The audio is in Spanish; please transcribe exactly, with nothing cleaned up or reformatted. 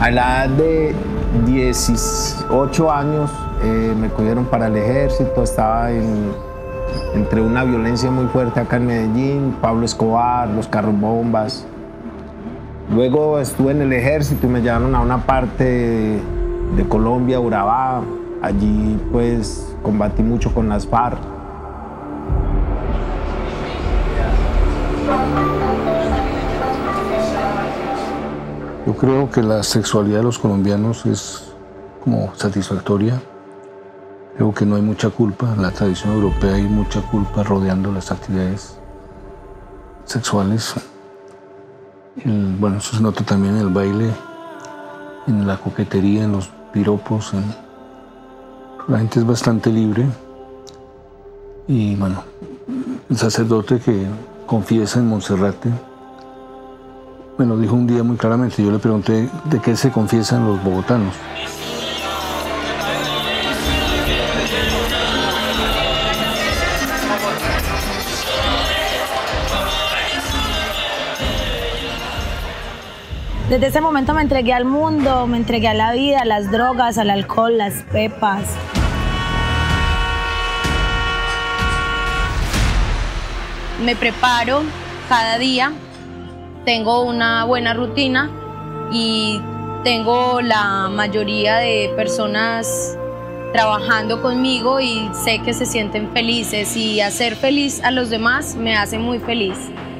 A la edad de dieciocho años eh, me cogieron para el ejército, estaba en, entre una violencia muy fuerte acá en Medellín, Pablo Escobar, los carros bombas. Luego estuve en el ejército y me llevaron a una parte de, de Colombia, Urabá. Allí pues combatí mucho con las FARC. Yo creo que la sexualidad de los colombianos es como satisfactoria. Creo que no hay mucha culpa. En la tradición europea hay mucha culpa rodeando las actividades sexuales. El, bueno, eso se nota también en el baile, en la coquetería, en los piropos. En... La gente es bastante libre. Y bueno, el sacerdote que confiesa en Monserrate me lo dijo un día muy claramente. Yo le pregunté de qué se confiesan los bogotanos. Desde ese momento me entregué al mundo, me entregué a la vida, a las drogas, al alcohol, las pepas. Me preparo cada día. Tengo una buena rutina y tengo la mayoría de personas trabajando conmigo y sé que se sienten felices y hacer feliz a los demás me hace muy feliz.